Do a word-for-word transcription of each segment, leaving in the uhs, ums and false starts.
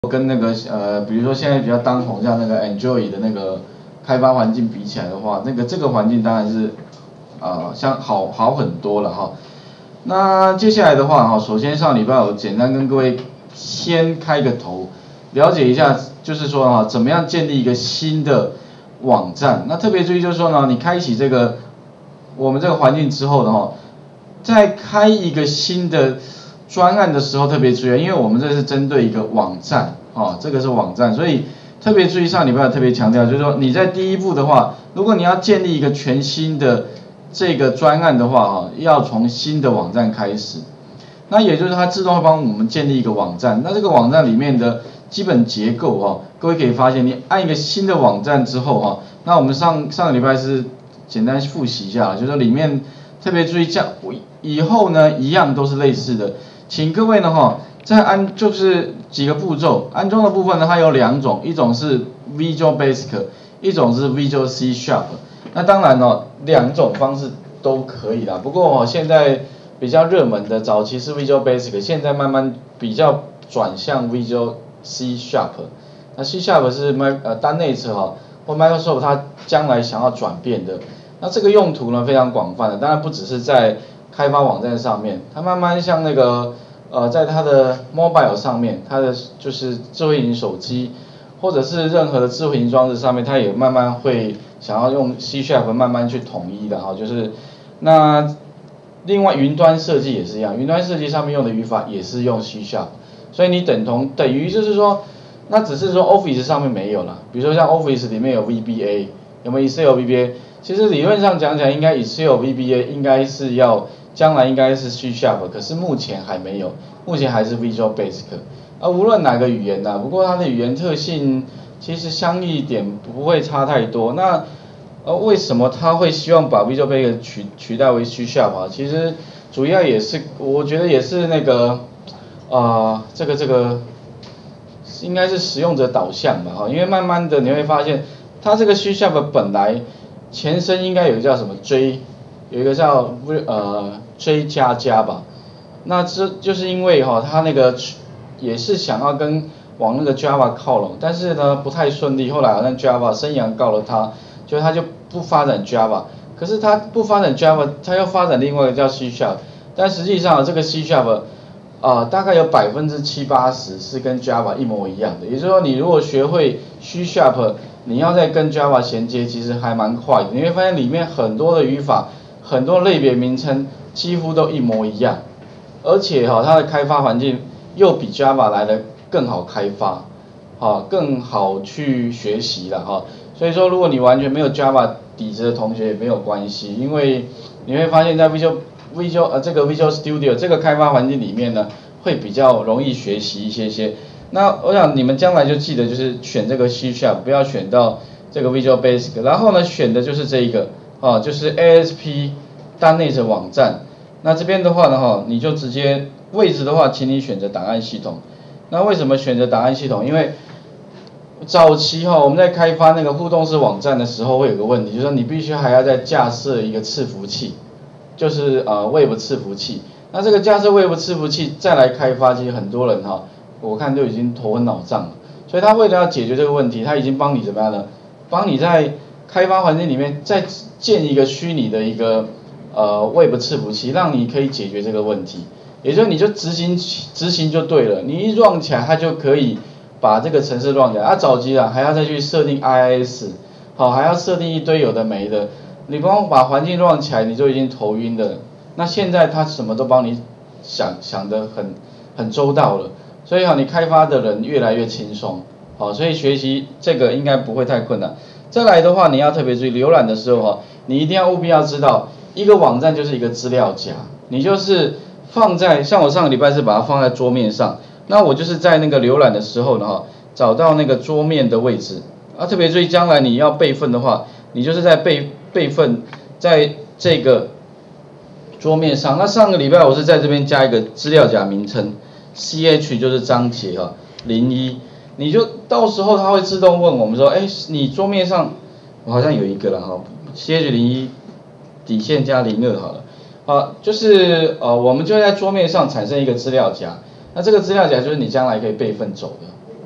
跟那个呃，比如说现在比较当红像那个 Enjoy 的那个开发环境比起来的话，那个这个环境当然是呃像好好很多了哈。那接下来的话哈，首先上礼拜我简单跟各位先开个头，了解一下，就是说啊，怎么样建立一个新的网站。那特别注意就是说呢，你开启这个我们这个环境之后的话，在开一个新的专案的时候特别注意，因为我们这是针对一个网站，哦，这个是网站，所以特别注意上礼拜特别强调，就是说你在第一步的话，如果你要建立一个全新的这个专案的话，哈，要从新的网站开始。那也就是它自动会帮我们建立一个网站，那这个网站里面的基本结构哈，各位可以发现，你按一个新的网站之后哈，那我们上上个礼拜是简单复习一下，就是说里面特别注意，这样以后呢一样都是类似的，请各位呢哈，在安就是几个步骤，安装的部分呢它有两种，一种是 Visual Basic， 一种是 Visual C Sharp， 那当然哦两种方式都可以啦，不过哦现在比较热门的早期是 Visual Basic， 现在慢慢比较转向 Visual C Sharp。那 C Sharp 是呃单内测哈或 Microsoft 它将来想要转变的。那这个用途呢非常广泛的，当然不只是在开发网站上面，它慢慢像那个呃在它的 Mobile 上面，它的就是智慧型手机或者是任何的智慧型装置上面，它也慢慢会想要用 C Sharp 慢慢去统一的哈，就是那。另外，云端设计也是一样，云端设计上面用的语法也是用 C Sharp， 所以你等同等于就是说，那只是说 Office 上面没有了，比如说像 Office 里面有 V B A， 有没有 Excel V B A？ 其实理论上讲起来，应该 Excel V B A 应该是要将来应该是 C Sharp， 可是目前还没有，目前还是 Visual Basic。啊，无论哪个语言呐、啊，不过它的语言特性其实相异点不会差太多。那呃，为什么他会希望把 Visual Basic 取取代为 C Sharp 啊？其实主要也是，我觉得也是那个，啊、呃，这个这个，应该是使用者导向吧，哈，因为慢慢的你会发现，它这个 C Sharp 本来前身应该有一个叫什么 J， 有一个叫呃 J 加加吧，那这就是因为哈、哦，它那个也是想要跟往那个 Java 靠拢，但是呢不太顺利，后来好像 Java 生阳告了他。就他就不发展 Java， 可是他不发展 Java， 他要发展另外一个叫 C Sharp， 但实际上这个 C Sharp， 啊、呃、大概有百分之七八十是跟 Java 一模一样的，也就是说你如果学会 C Sharp， 你要再跟 Java 衔接，其实还蛮快的，你会发现里面很多的语法，很多类别名称几乎都一模一样，而且哈、哦、它的开发环境又比 Java 来的更好开发，好更好去学习了哈。所以说，如果你完全没有 Java 底子的同学也没有关系，因为你会发现在 Visual Visual 呃这个 Visual Studio 这个开发环境里面呢，会比较容易学习一些些。那我想你们将来就记得就是选这个 C Sharp， 不要选到这个 Visual Basic， 然后呢选的就是这一个啊，就是 A S P 单内的网站。那这边的话呢哈，你就直接位置的话，请你选择档案系统。那为什么选择档案系统？因为早期哈，我们在开发那个互动式网站的时候，会有个问题，就是说你必须还要再架设一个伺服器，就是呃 Web 伺服器。那这个架设 Web 伺服器再来开发，其实很多人哈，我看都已经头昏脑胀了。所以他为了要解决这个问题，他已经帮你怎么样呢？帮你在开发环境里面再建一个虚拟的一个呃 Web 伺服器，让你可以解决这个问题。也就是你就执行执行就对了，你一 run 起来，它就可以把这个程式 run 起来。啊，早期啊还要再去设定 I I S， 好，还要设定一堆有的没的。你光把环境 run 起来，你就已经头晕的。那现在它什么都帮你想想得很很周到了，所以啊，你开发的人越来越轻松。好，所以学习这个应该不会太困难。再来的话，你要特别注意，浏览的时候哈，你一定要务必要知道，一个网站就是一个资料夹，你就是放在像我上个礼拜是把它放在桌面上。那我就是在那个浏览的时候呢，哈，找到那个桌面的位置啊。特别注意，将来你要备份的话，你就是在备备份在这个桌面上。那上个礼拜我是在这边加一个资料夹名称 ，C H 就是章节哈零一，你就到时候它会自动问我们说，哎，你桌面上我好像有一个了哈 ，C H 零一底线加零二好了，啊，就是呃我们就在桌面上产生一个资料夹。那这个资料夹就是你将来可以备份走的，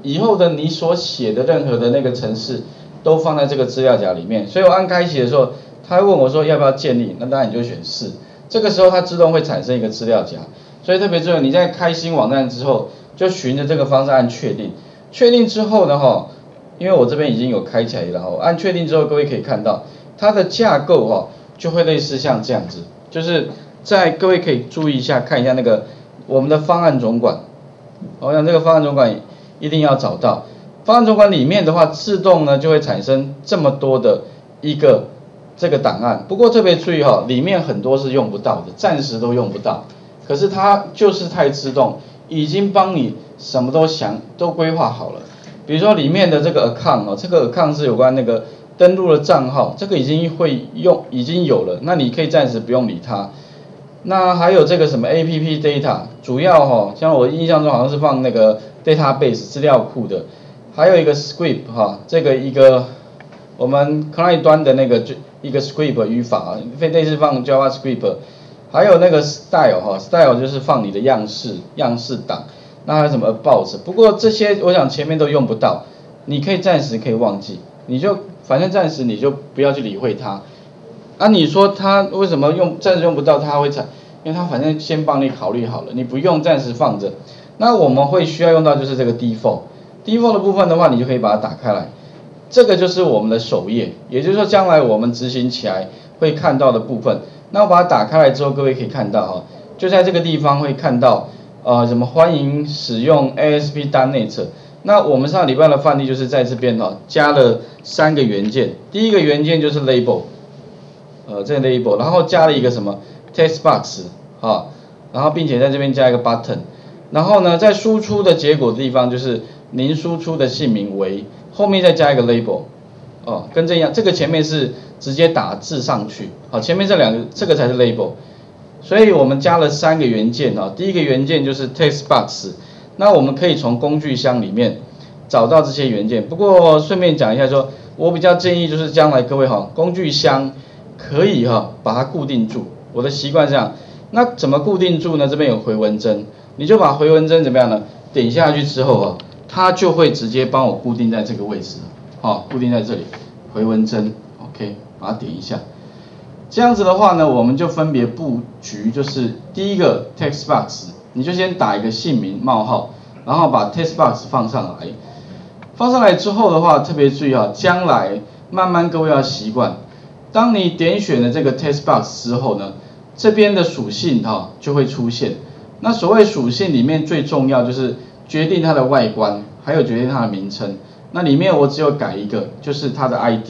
以后的你所写的任何的那个程式都放在这个资料夹里面，所以我按开启的时候，他会问我说要不要建立，那当然你就选是，这个时候它自动会产生一个资料夹，所以特别注意你在开新网站之后，就循着这个方式按确定，确定之后呢哈，因为我这边已经有开起来了哈，按确定之后各位可以看到它的架构哈就会类似像这样子，就是在各位可以注意一下看一下那个我们的方案总管，我想这个方案总管一定要找到。方案总管里面的话，自动呢就会产生这么多的一个这个档案。不过特别注意哈，里面很多是用不到的，暂时都用不到。可是它就是太自动，已经帮你什么都想都规划好了。比如说里面的这个 account 哦，这个 account 是有关那个登录的账号，这个已经会用已经有了，那你可以暂时不用理它。那还有这个什么 app data， 主要哈，像我印象中好像是放那个 database 资料库的。还有一个 script 哈，这个一个我们 client 端的那个一个 script 语法，类似放 JavaScript， 还有那个 style 哈 ，style 就是放你的样式样式档，那还有什么 about， 不过这些我想前面都用不到，你可以暂时可以忘记，你就反正暂时你就不要去理会它。啊，你说它为什么用暂时用不到，它会产，因为它反正先帮你考虑好了，你不用暂时放着。那我们会需要用到就是这个 default。default 的部分的话，你就可以把它打开来，这个就是我们的首页，也就是说将来我们执行起来会看到的部分。那我把它打开来之后，各位可以看到哈，就在这个地方会看到呃什么欢迎使用 A S P 点 net。那我们上礼拜的范例就是在这边哈，加了三个元件，第一个元件就是 label， 呃这个 label， 然后加了一个什么 text box 哈，然后并且在这边加一个 button， 然后呢在输出的结果的地方就是您输出的姓名为，后面再加一个 label， 哦，跟这样，这个前面是直接打字上去，好，前面这两个这个才是 label， 所以我们加了三个元件啊，第一个元件就是 text box， 那我们可以从工具箱里面找到这些元件，不过顺便讲一下说，我比较建议就是将来各位哈，工具箱可以哈把它固定住，我的习惯是这样，那怎么固定住呢？这边有回纹针，你就把回纹针怎么样呢？点下去之后哈。它就会直接帮我固定在这个位置，好，固定在这里，回纹针 ，OK， 把它点一下。这样子的话呢，我们就分别布局，就是第一个 text box， 你就先打一个姓名冒号，然后把 text box 放上来。放上来之后的话，特别注意啊，将来慢慢各位要习惯，当你点选了这个 text box 之后呢，这边的属性哈就会出现。那所谓属性里面最重要就是决定它的外观，还有决定它的名称。那里面我只有改一个，就是它的 I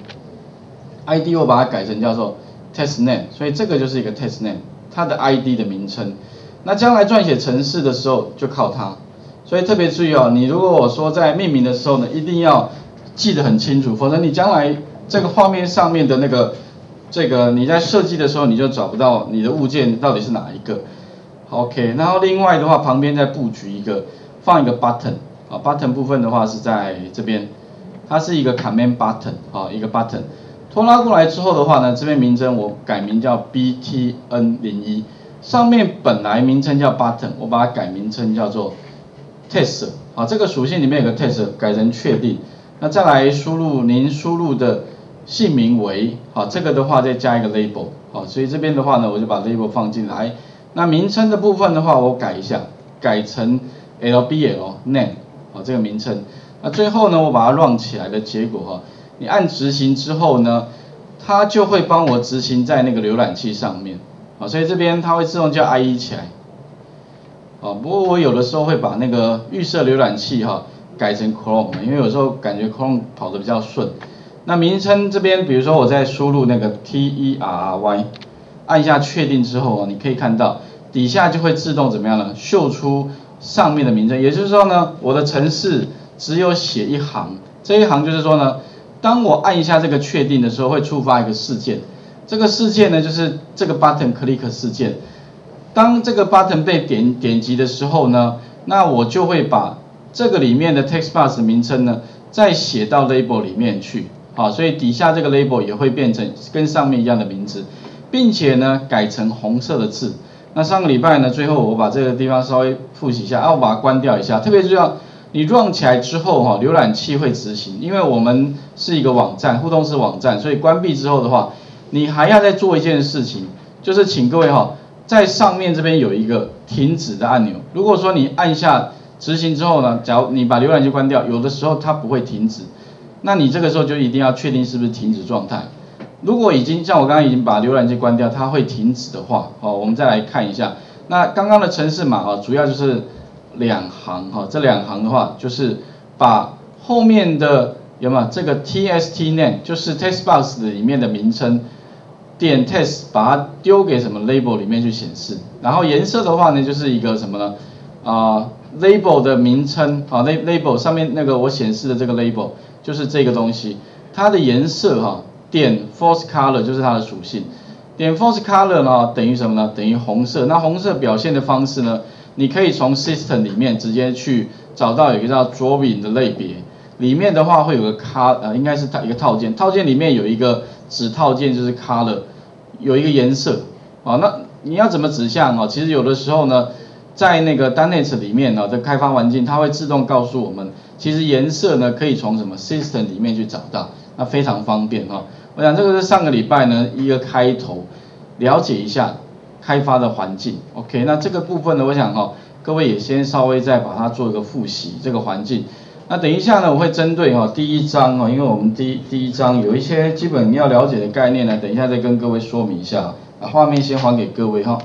D。I D 我把它改成叫做 test name， 所以这个就是一个 test name， 它的 I D 的名称。那将来撰写程式的时候就靠它。所以特别注意哦，你如果我说在命名的时候呢，一定要记得很清楚，否则你将来这个画面上面的那个这个你在设计的时候你就找不到你的物件到底是哪一个。OK， 然后另外的话旁边再布局一个。放一个 button 啊 ，button 部分的话是在这边，它是一个 command button 啊，一个 button， 拖拉过来之后的话呢，这边名称我改名叫 B T N 零一， 上面本来名称叫 button， 我把它改名称叫做 test 啊，这个属性里面有个 test 改成确定，那再来输入您输入的姓名为，好，这个的话再加一个 label， 好，所以这边的话呢，我就把 label 放进来，那名称的部分的话我改一下，改成L B L name 啊这个名称，那最后呢我把它 run 起来的结果哈，你按执行之后呢，它就会帮我执行在那个浏览器上面，啊所以这边它会自动叫 I E 起来，啊不过我有的时候会把那个预设浏览器哈改成 Chrome， 因为有时候感觉 Chrome 跑得比较顺。那名称这边比如说我在输入那个 T E R R Y， 按一下确定之后啊，你可以看到底下就会自动怎么样呢？秀出上面的名称，也就是说呢，我的程式只有写一行，这一行就是说呢，当我按一下这个确定的时候，会触发一个事件，这个事件呢就是这个 button click 事件。当这个 button 被点点击的时候呢，那我就会把这个里面的 text box 名称呢，再写到 label 里面去，好，所以底下这个 label 也会变成跟上面一样的名字，并且呢改成红色的字。那上个礼拜呢，最后我把这个地方稍微复习一下，啊，我把它关掉一下。特别重要， 你 run 起来之后哈，浏览器会执行，因为我们是一个网站，互动式网站，所以关闭之后的话，你还要再做一件事情，就是请各位哈，在上面这边有一个停止的按钮。如果说你按下执行之后呢，假如你把浏览器关掉，有的时候它不会停止，那你这个时候就一定要确定是不是停止状态。如果已经像我刚刚已经把浏览器关掉，它会停止的话，哦，我们再来看一下。那刚刚的程式码啊，主要就是两行哈，这两行的话就是把后面的有没有这个 tst name 就是 text box 里面的名称点 text 把它丢给什么 label 里面去显示，然后颜色的话呢就是一个什么呢啊、呃、label 的名称啊 label 上面那个我显示的这个 label 就是这个东西，它的颜色哈点 false color 就是它的属性。点 false color 呢等于什么呢？等于红色。那红色表现的方式呢？你可以从 system 里面直接去找到有一个叫 drawing 的类别，里面的话会有个 color 呃应该是一个套件，套件里面有一个子套件就是 color， 有一个颜色啊。那你要怎么指向啊？其实有的时候呢，在那个 .dot net 里面呢的开发环境，它会自动告诉我们，其实颜色呢可以从什么 system 里面去找到，那非常方便哈。我想这个是上个礼拜呢一个开头，了解一下开发的环境 ，OK， 那这个部分呢，我想哈、哦，各位也先稍微再把它做一个复习这个环境。那等一下呢，我会针对哈、哦、第一章哈、哦，因为我们第第一章有一些基本要了解的概念呢，等一下再跟各位说明一下。把画面先还给各位哈。